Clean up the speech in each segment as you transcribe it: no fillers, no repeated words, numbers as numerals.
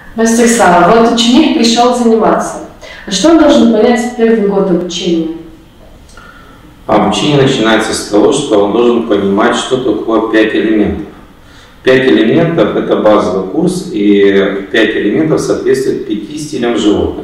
Ростислав, вот ученик пришел заниматься. А что он должен понять в первый год обучения? Обучение начинается с того, что он должен понимать, что такое 5 элементов. 5 элементов – это базовый курс, и 5 элементов соответствует 5 стилям животных.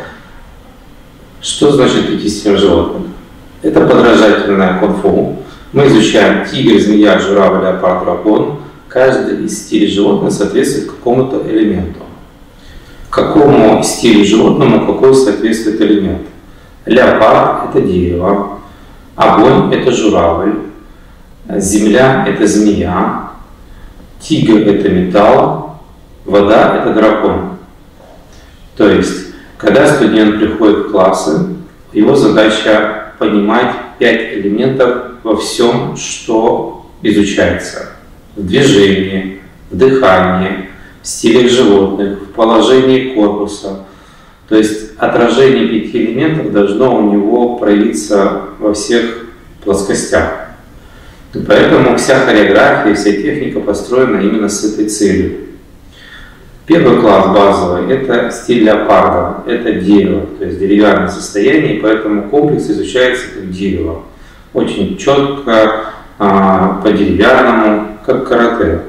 Что значит 5 стилям животных? Это подражательное кунг-фу. Мы изучаем тигр, змея, журавль, леопард, дракон. Каждый из стилей животных соответствует какому-то элементу. Какому стилю животному какой соответствует элемент? Леопард – это дерево, огонь – это журавль, земля – это змея, тигр – это металл, вода – это дракон. То есть, когда студент приходит в классы, его задача понимать 5 элементов во всем, что изучается. В движении, в дыхании, в стилях животных, в положении корпуса. То есть отражение 5 элементов должно у него проявиться во всех плоскостях. И поэтому вся хореография, вся техника построена именно с этой целью. Первый класс базовый – это стиль леопарда, это дерево, то есть деревянное состояние, и поэтому комплекс изучается как дерево. Очень четко, по-деревянному, как карате.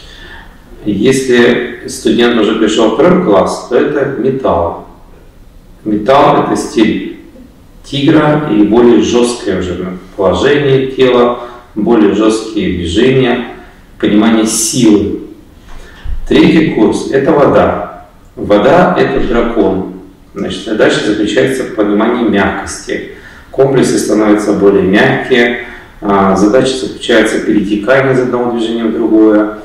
Если студент уже пришел в второй класс, то это металл. Металл – это стиль тигра и более жесткое уже положение тела, более жесткие движения, понимание силы. Третий курс – это вода. Вода – это дракон. Значит, задача заключается в понимании мягкости. Комплексы становятся более мягкие, задача заключается в перетекании из одного движения в другое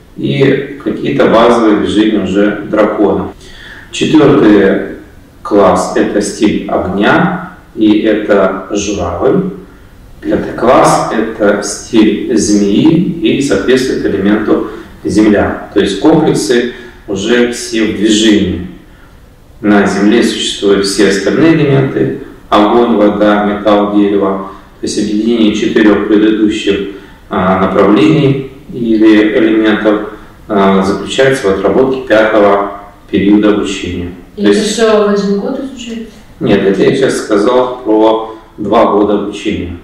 и какие-то базовые движения уже дракона. Четвертый класс – это стиль огня, и это журавль. Пятый класс – это стиль змеи и соответствует элементу земля. То есть комплексы уже все в движении. На земле существуют все остальные элементы – огонь, вода, металл, дерево. То есть объединение 4 предыдущих направлений или элементов заключается в отработке 5-го периода обучения. И это все в 1 год изучается? Нет, это я сейчас сказал про 2 года обучения.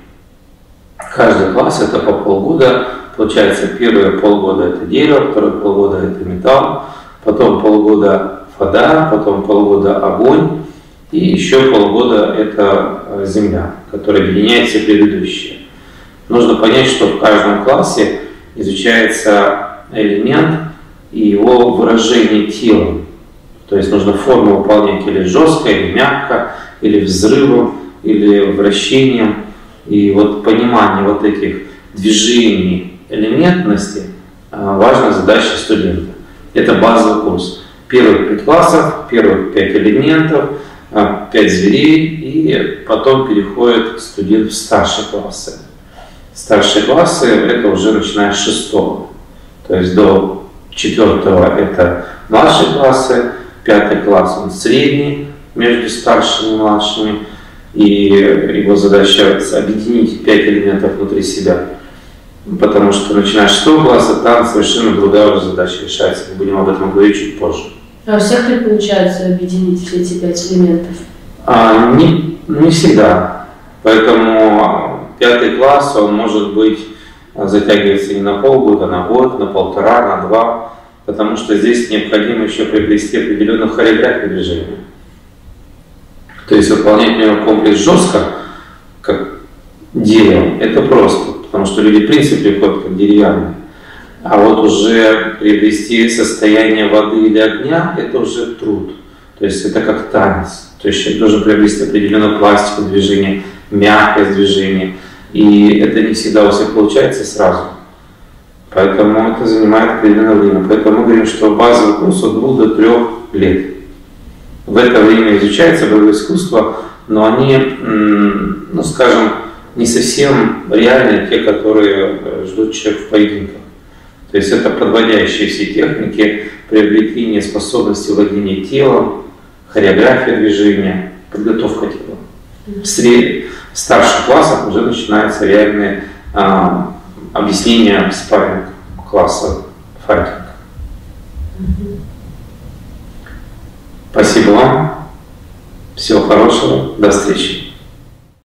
Каждый класс это по полгода. Получается, первые полгода это дерево, второе полгода это металл, потом полгода вода, потом полгода огонь, и еще полгода это земля, которая объединяет все предыдущие. Нужно понять, что в каждом классе изучается элемент и его выражение телом. То есть нужно форму выполнять или жестко, или мягко, или взрывом, или вращением. И вот понимание вот этих движений, элементности важная задача студента. Это базовый курс. Первых 5 классов, первых 5 элементов, 5 зверей, и потом переходит студент в старшие классы. Старшие классы это уже начиная с 6-го. То есть до 4-го это младшие классы, 5-й класс он средний между старшими и младшими. И его задача объединить 5 элементов внутри себя. Потому что начиная с 6 класса там совершенно другая уже задача решается. Мы будем об этом говорить чуть позже. А у всех ли получается объединить все эти 5 элементов? Не всегда. Поэтому 5 класс, он может быть затягивается не на полгода, на год, на 1,5, на 2. Потому что здесь необходимо еще приобрести определенную хореографию движения. То есть выполнять комплекс жестко, как дерево, это просто. Потому что люди в принципе приходят как деревянные. А вот уже приобрести состояние воды или огня, это уже труд. То есть это как танец. То есть человек должен приобрести определенную пластику движения, мягкость движения. И это не всегда у всех получается сразу. Поэтому это занимает определенное время. Поэтому мы говорим, что базовый курс от 2 до 3 лет. В это время изучается боевое искусство, но они, ну скажем, не совсем реальные, те, которые ждут человека в поединках. То есть это подводящие все техники, приобретение способности владения телом, хореография движения, подготовка тела. В старших классах уже начинается реальное объяснение спарринг класса файтинг. Спасибо вам. Всего хорошего. До встречи.